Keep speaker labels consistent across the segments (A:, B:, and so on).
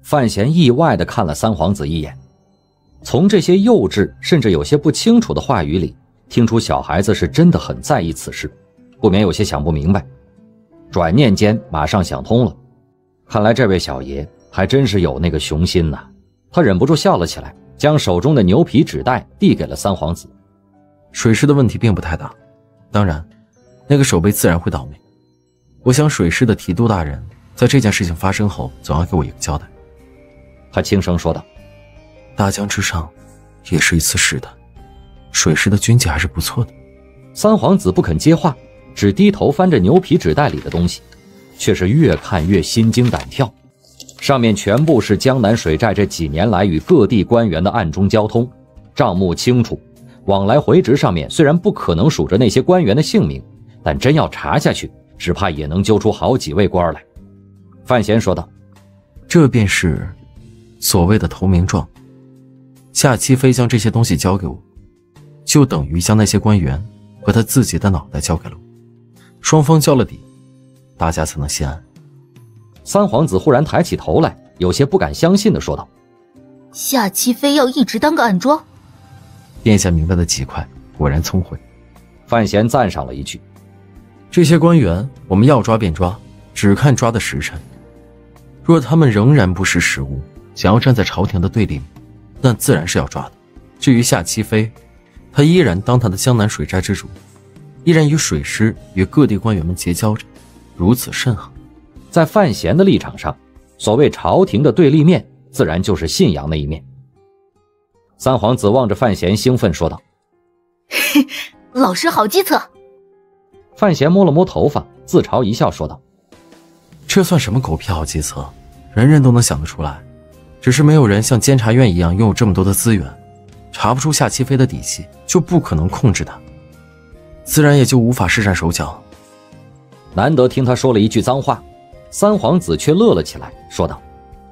A: 范闲意外地看了三皇子一眼，从这些幼稚甚至有些不清楚的话语里，听出小孩子是真的很在意此事，不免有些想不明白。转念间马上想通了，看来这位小爷还真是有那个雄心呐。他忍不住笑了起来，将手中的牛皮纸袋递给了三皇子。
B: 水师的问题并不太大，当然那个守备自然会倒霉。我想水师的提督大人在这件事情发生后总要给我一个交代。
A: 他轻声说道，
B: 大江之上也是一次试探，水师的军纪还是不错的。
A: 三皇子不肯接话，只低头翻着牛皮纸袋里的东西，却是越看越心惊胆跳。上面全部是江南水寨这几年来与各地官员的暗中交通，账目清楚，往来回执上面虽然不可能数着那些官员的姓名，但真要查下去，只怕也能揪出好几位官来。范闲说道，
B: 这便是所谓的投名状。夏七飞将这些东西交给我，就等于将那些官员和他自己的脑袋交给了我，双方交了底，大家才能心安。
A: 三皇子忽然抬起头来，有些不敢相信地说道，
C: 夏七飞要一直当个暗桩？
B: 殿下明白的极快，果然聪慧。
A: 范闲赞赏了一句，
B: 这些官员我们要抓便抓，只看抓的时辰。若他们仍然不识时务，想要站在朝廷的对立面，那自然是要抓的。至于夏七飞，他依然当他的江南水寨之主，依然与水师与各地官员们结交着，如此甚好。
A: 在范闲的立场上，所谓朝廷的对立面，自然就是信仰那一面。三皇子望着范闲兴奋说道，
C: 老师好计策。
A: 范闲摸了摸头发，自嘲一笑说道，
B: 这算什么狗屁好计策，人人都能想得出来，只是没有人像监察院一样拥有这么多的资源，查不出夏七飞的底细，就不可能控制他，自然也就无法施展手脚。
A: 难得听他说了一句脏话，三皇子却乐了起来，说道，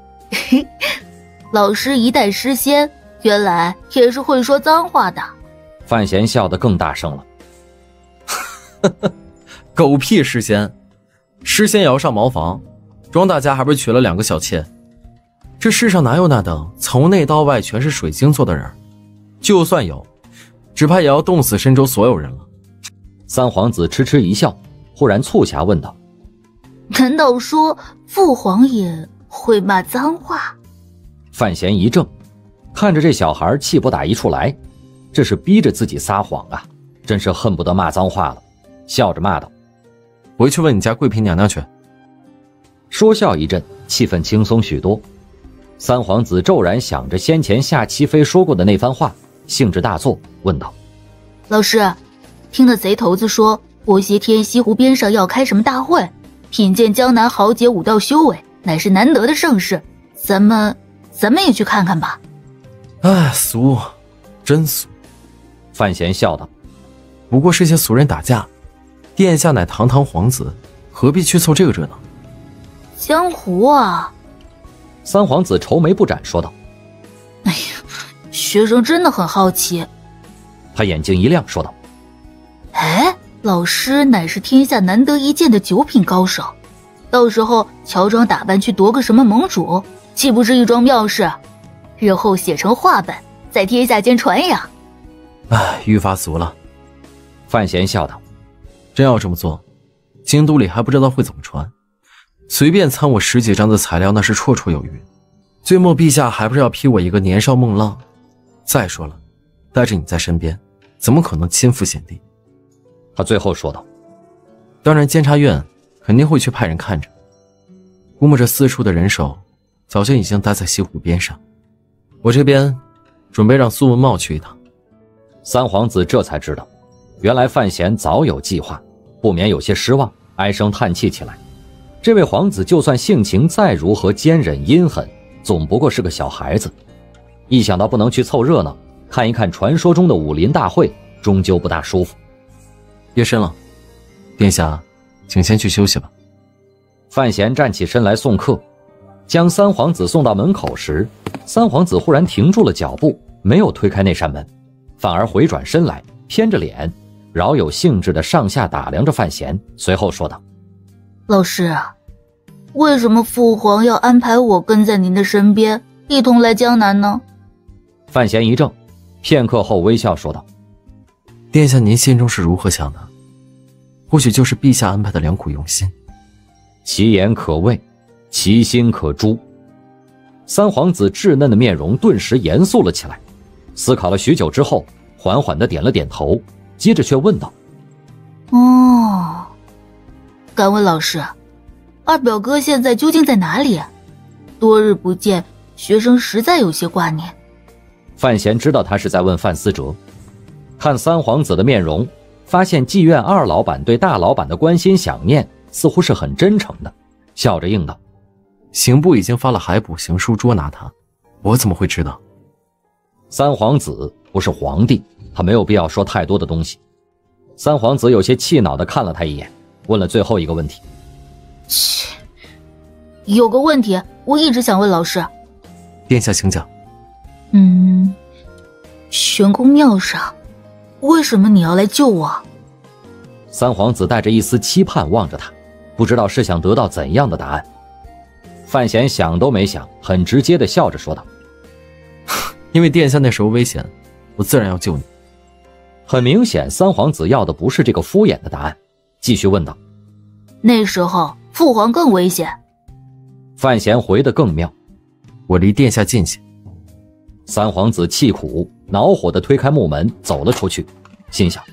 C: 老师一代诗仙，原来也是会说脏话的。
A: 范闲笑得更大声了，
B: 狗屁诗仙，诗仙也要上茅房，庄大家还不是娶了2个小妾？这世上哪有那等从内到外全是水晶做的人？就算有，只怕也要冻死深州所有人了。
A: 三皇子痴痴一笑，忽然促狭问道，
C: 难道说父皇也会骂脏话？
A: 范闲一怔，看着这小孩气不打一处来，这是逼着自己撒谎啊，真是恨不得骂脏话了，笑着骂道，
B: 回去问你家贵嫔娘娘去。
A: 说笑一阵，气氛轻松许多。三皇子骤然想着先前夏七飞说过的那番话，兴致大作，问道，
C: 老师，听那贼头子说过些天西湖边上要开什么大会，品鉴江南豪杰武道修为，乃是难得的盛事，咱们也去看看吧。
B: 哎，俗，真俗。
A: 范闲笑道，
B: 不过是些俗人打架，殿下乃堂堂皇子，何必去凑这个热闹？
C: 江湖啊。
A: 三皇子愁眉不展说道，
C: 哎呀，学生真的很好奇。
A: 他眼睛一亮说道，
C: 哎，老师乃是天下难得一见的9品高手，到时候乔装打扮去夺个什么盟主，岂不是一桩妙事？日后写成话本，在天下间传扬。
B: 哎，愈发俗了。
A: 范闲笑道，
B: 真要这么做，京都里还不知道会怎么传，随便参我10几张的材料那是绰绰有余，最末陛下还不是要批我一个年少梦浪？再说了，带着你在身边，怎么可能亲赴险地？
A: 他最后说道，
B: 当然监察院肯定会去派人看着，估摸着4处的人手早就已经待在西湖边上，我这边准备让苏文茂去一趟。
A: 三皇子这才知道，原来范闲早有计划，不免有些失望，唉声叹气起来。这位皇子就算性情再如何坚忍阴狠，总不过是个小孩子，一想到不能去凑热闹，看一看传说中的武林大会，终究不大舒服。
B: 夜深了，殿下请先去休息吧。
A: 范闲站起身来送客，将三皇子送到门口时，三皇子忽然停住了脚步，没有推开那扇门，反而回转身来，偏着脸，饶有兴致地上下打量着范闲，随后说道，
C: 老师啊， 为什么父皇要安排我跟在您的身边，一同来江南呢？
A: 范闲一怔，片刻后微笑说道：
B: 殿下您心中是如何想的？或许就是陛下安排的良苦用心。
A: 其言可畏，其心可诛。三皇子稚嫩的面容顿时严肃了起来，思考了许久之后，缓缓地点了点头，接着却问道：
C: 敢问老师，二表哥现在究竟在哪里？多日不见，学生实在有些挂念。
A: 范闲知道他是在问范思哲，看三皇子的面容，发现妓院二老板对大老板的关心想念似乎是很真诚的，笑着应道：
B: 刑部已经发了海捕行书捉拿他，我怎么会知道？
A: 三皇子不是皇帝，他没有必要说太多的东西。三皇子有些气恼地看了他一眼，问了最后一个问题：
C: 有个问题我一直想问老师。
B: 殿下请讲。
C: 悬空庙上，为什么你要来救我？
A: 三皇子带着一丝期盼望着他，不知道是想得到怎样的答案。范闲想都没想，很直接地笑着说道：
B: 因为殿下那时候危险，我自然要救你。
A: 很明显，三皇子要的不是这个敷衍的答案，继续问道：
C: 那时候父皇更危险。
A: 范闲回得更妙：
B: 我离殿下近些。
A: 三皇子气苦，恼火地推开木门走了出去，心想：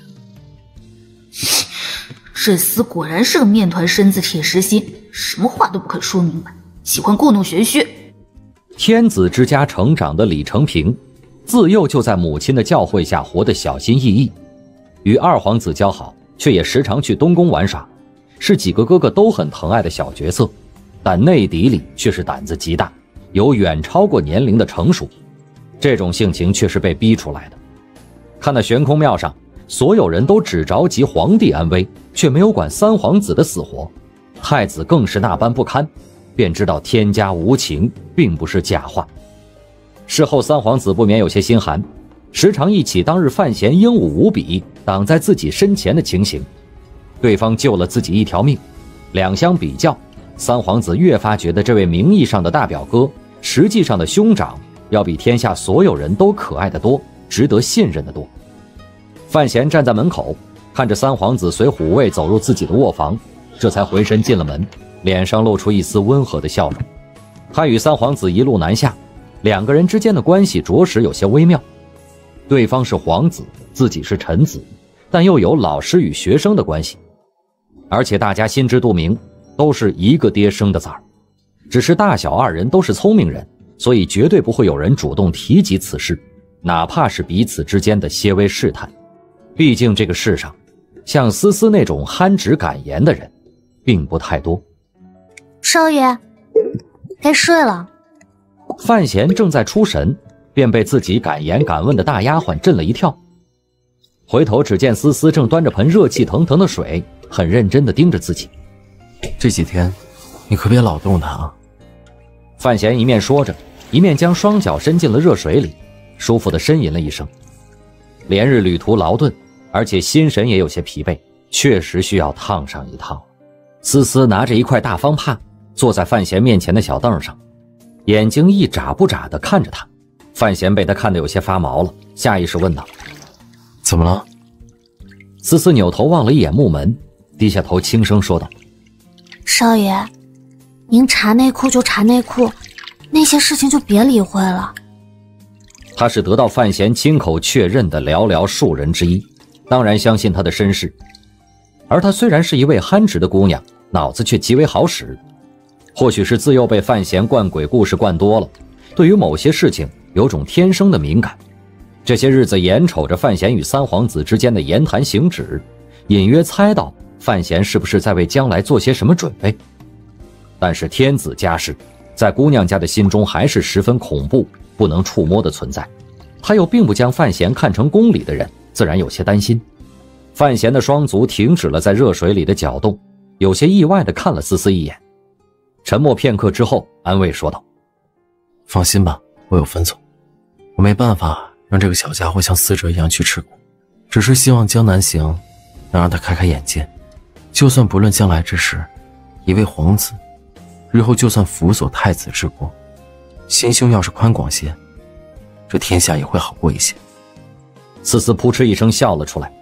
C: 这厮果然是个面团身子铁石心，什么话都不肯说明白，喜欢故弄玄虚。
A: 天子之家成长的李承平，自幼就在母亲的教诲下活得小心翼翼，与二皇子交好，却也时常去东宫玩耍，是几个哥哥都很疼爱的小角色，但内底里却是胆子极大，有远超过年龄的成熟。这种性情却是被逼出来的。看那悬空庙上，所有人都只着急皇帝安危，却没有管三皇子的死活，太子更是那般不堪，便知道天家无情并不是假话。事后三皇子不免有些心寒，时常忆起当日范闲英武无比，挡在自己身前的情形，对方救了自己一条命，两相比较，三皇子越发觉得这位名义上的大表哥，实际上的兄长要比天下所有人都可爱得多，值得信任得多。范闲站在门口，看着三皇子随虎卫走入自己的卧房，这才回身进了门，脸上露出一丝温和的笑容。他与三皇子一路南下，两个人之间的关系着实有些微妙，对方是皇子，自己是臣子，但又有老师与学生的关系，而且大家心知肚明，都是一个爹生的崽儿，只是大小二人都是聪明人，所以绝对不会有人主动提及此事，哪怕是彼此之间的些微试探。毕竟这个世上，像思思那种憨直敢言的人并不太多。
D: 少爷，该睡了。
A: 范闲正在出神，便被自己敢言敢问的大丫鬟震了一跳。回头只见思思正端着盆热气腾腾的水，很认真地盯着自己。
B: 这几天你可别老动他啊。
A: 范闲一面说着，一面将双脚伸进了热水里，舒服地呻吟了一声。连日旅途劳顿，而且心神也有些疲惫，确实需要烫上一烫。思思拿着一块大方帕，坐在范闲面前的小凳上，眼睛一眨不眨地看着他。范闲被他看得有些发毛了，下意识问道：
B: 怎么了？
A: 思思扭头望了一眼木门，低下头轻声说道：
D: 少爷，您查内裤就查内裤，那些事情就别理会了。
A: 他是得到范闲亲口确认的寥寥数人之一，当然相信他的身世。而她虽然是一位憨直的姑娘，脑子却极为好使。或许是自幼被范闲灌鬼故事灌多了，对于某些事情有种天生的敏感。这些日子眼瞅着范闲与三皇子之间的言谈行止，隐约猜到范闲是不是在为将来做些什么准备。但是天子家事，在姑娘家的心中还是十分恐怖，不能触摸的存在。他又并不将范闲看成宫里的人，自然有些担心。范闲的双足停止了在热水里的搅动，有些意外地看了思思一眼，沉默片刻之后安慰说道：
B: 放心吧，我有分寸，我没办法让这个小家伙像思哲一样去吃苦，只是希望江南行能让他开开眼界，就算不论将来之事，一位皇子日后就算辅佐太子治国，心胸要是宽广些，这天下也会好过一些。
A: 思思扑哧一声笑了出来。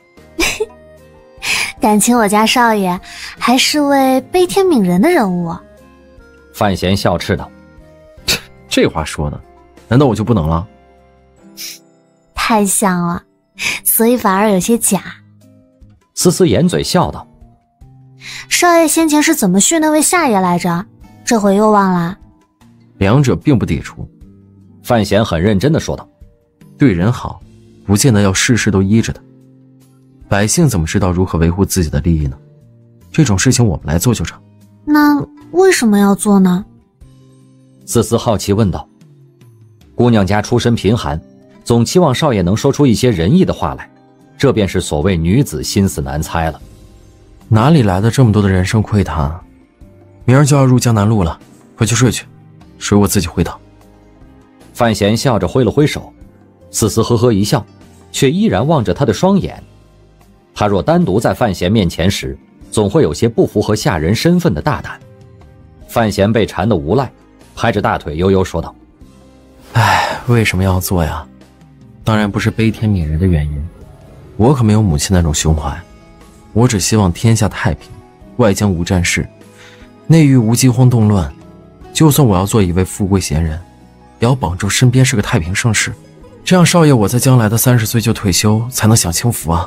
D: 感情我家少爷还是位悲天悯人的人物。
A: 范闲笑斥道：
B: 这话说的，难道我就不能了？
D: 太像了，所以反而有些假。
A: 思思掩嘴笑道：
D: 少爷先前是怎么训那位下爷来着？这回又忘了？
B: 两者并不抵触。
A: 范闲很认真地说道：
B: 对人好，不见得要事事都依着的。百姓怎么知道如何维护自己的利益呢？这种事情我们来做就成。
D: 那为什么要做呢？
A: 思思好奇问道。姑娘家出身贫寒，总期望少爷能说出一些仁义的话来，这便是所谓女子心思难猜了。
B: 哪里来的这么多的人生窥探？明儿就要入江南路了，回去睡去，水我自己会倒。
A: 范闲笑着挥了挥手，思思呵呵一笑，却依然望着他的双眼。他若单独在范闲面前时，总会有些不符合下人身份的大胆。范闲被缠得无赖，拍着大腿悠悠说道：
B: 唉，为什么要做呀？当然不是悲天悯人的原因，我可没有母亲那种胸怀，我只希望天下太平，外疆无战事，内域无饥荒动乱。就算我要做一位富贵闲人，也要保证身边是个太平盛世，这样少爷我在将来的30岁就退休，才能享清福啊。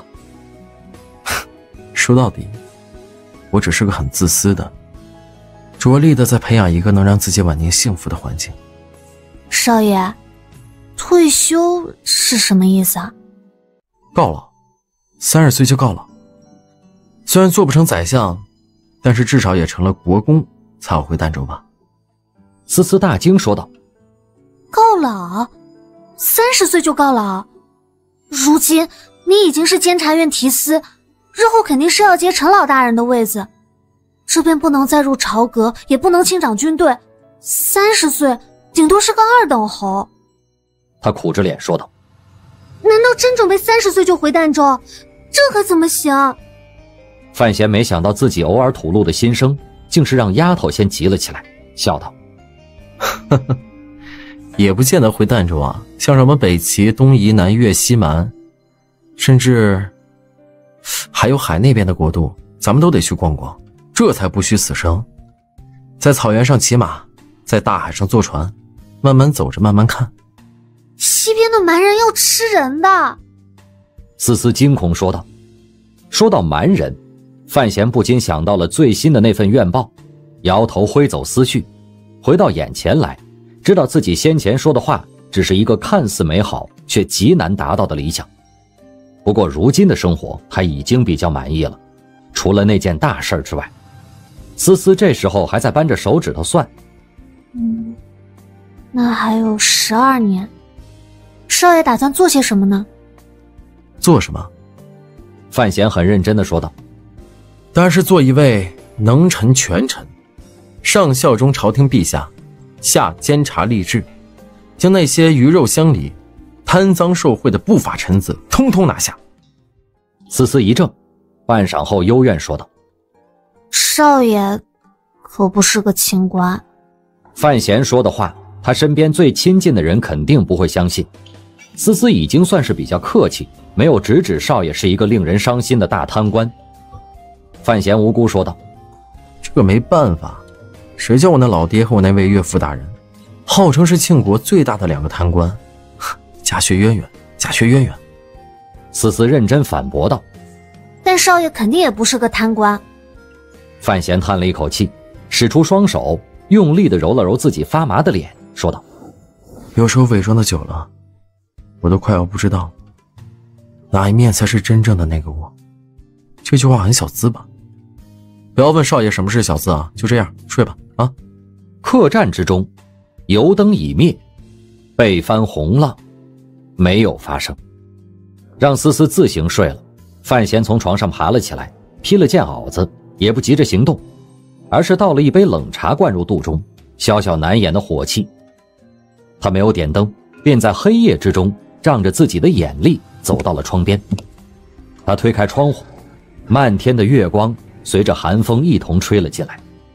B: 说到底，我只是个很自私的，着力的在培养一个能让自己晚年幸福的环境。
D: 少爷，退休是什么意思啊？
B: 告老，30岁就告老。虽然做不成宰相，但是至少也成了国公，才好回儋州吧。
A: 思思大惊说道：
D: 告老？30岁就告老？如今你已经是监察院提司，日后肯定是要接陈老大人的位子，这边不能再入朝阁，也不能亲掌军队，30岁顶多是个2等侯。
A: 他苦着脸说道：
D: 难道真准备30岁就回儋州？这可怎么行？
A: 范闲没想到自己偶尔吐露的心声，竟是让丫头先急了起来，笑道：
B: 也不见得回儋州啊，像什么北齐、东夷、南越、西蛮，甚至还有海那边的国度，咱们都得去逛逛，这才不虚此生。在草原上骑马，在大海上坐船，慢慢走着慢慢看。
D: 西边的蛮人要吃人的。
A: 思思惊恐说道。说到蛮人，范闲不禁想到了最新的那份院报，摇头挥走思绪，回到眼前来，知道自己先前说的话只是一个看似美好却极难达到的理想。不过如今的生活他已经比较满意了，除了那件大事之外。思思这时候还在扳着手指头算，
D: 那还有12年。少爷打算做些什么呢？
B: 做什么？
A: 范闲很认真地说道：
B: 当然是做一位能臣权臣，上效忠朝廷陛下，下监察吏治，将那些鱼肉乡里、贪赃受贿的不法臣子通通拿下。
A: 思思一怔，半晌后幽怨说道：
D: 少爷可不是个清官。
A: 范闲说的话，他身边最亲近的人肯定不会相信。思思已经算是比较客气，没有直指少爷是一个令人伤心的大贪官。范闲无辜说道：
B: 这个没办法，谁叫我那老爹和我那位岳父大人号称是庆国最大的2个贪官，家学渊源，家学渊源。
A: 思思认真反驳道：
D: 但少爷肯定也不是个贪官。
A: 范闲叹了一口气，使出双手，用力地揉了揉自己发麻的脸，说道：
B: 有时候伪装的久了，我都快要不知道哪一面才是真正的那个我。这句话很小资吧？不要问少爷什么是小资啊，就这样睡吧啊。
A: 客栈之中，油灯已灭，被翻红浪没有发生，让思思自行睡了。范闲从床上爬了起来，披了件袄子，也不急着行动，而是倒了一杯冷茶灌入肚中，消消难掩的火气。他没有点灯，便在黑夜之中仗着自己的眼力走到了窗边。他推开窗户，漫天的月光随着寒风一同吹了进来。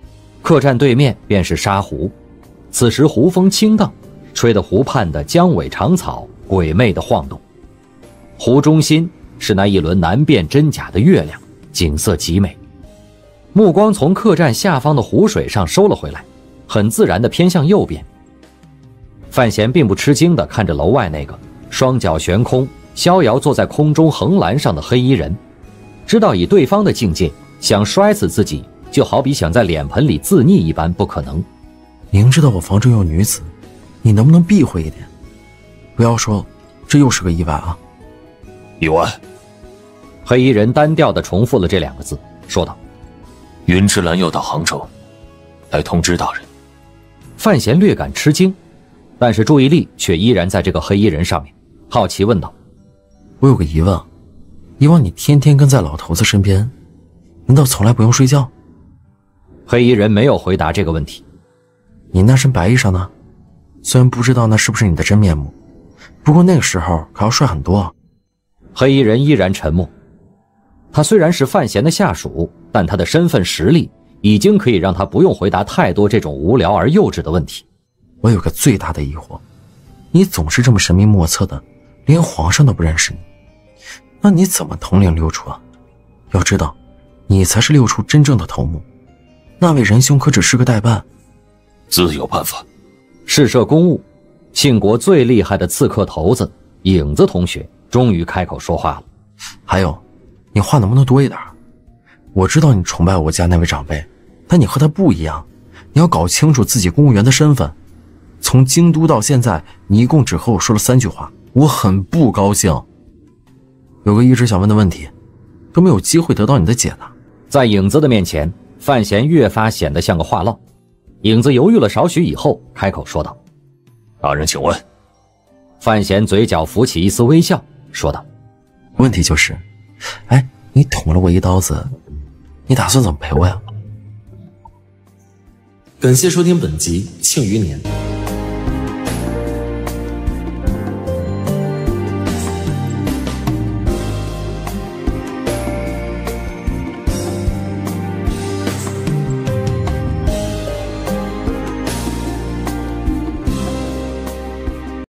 A: 客栈对面便是沙湖，此时湖风清荡，吹得湖畔的姜尾长草鬼魅地晃动。湖中心是那一轮难辨真假的月亮，景色极美。目光从客栈下方的湖水上收了回来，很自然地偏向右边。范闲并不吃惊地看着楼外那个双脚悬空、逍遥坐在空中横栏上的黑衣人，知道以对方的境界，想摔死自己就好比想在脸盆里自溺一般不可能。
B: 明知道我房中有女子，你能不能避讳一点？不要说这又是个意外啊！
E: 意外。
A: 黑衣人单调地重复了这2个字，说道：
E: 云之兰要到杭州，来通知大人。
A: 范闲略感吃惊，但是注意力却依然在这个黑衣人上面，好奇问道：
B: 我有个疑问，以往你天天跟在老头子身边，难道从来不用睡觉？
A: 黑衣人没有回答这个问题。
B: 你那身白衣裳呢？虽然不知道那是不是你的真面目，不过那个时候可要帅很多啊。
A: 黑衣人依然沉默。他虽然是范闲的下属，但他的身份实力已经可以让他不用回答太多这种无聊而幼稚的问题。
B: 我有个最大的疑惑，你总是这么神秘莫测的，连皇上都不认识你，那你怎么统领六处啊？要知道，你才是六处真正的头目，那位仁兄可只是个代办。
E: 自有办法。
A: 试射公务，庆国最厉害的刺客头子影子同学终于开口说话了。
B: 还有，你话能不能多一点？我知道你崇拜我家那位长辈，但你和他不一样，你要搞清楚自己公务员的身份。从京都到现在，你一共只和我说了3句话，我很不高兴。有个一直想问的问题，都没有机会得到你的解答。
A: 在影子的面前，范闲越发显得像个话唠。影子犹豫了少许以后，开口说道：
E: 大人请问。
A: 范闲嘴角浮起一丝微笑，说道：
B: 问题就是，你捅了我一刀子，你打算怎么赔我呀？
F: 感谢收听本集《庆余年》。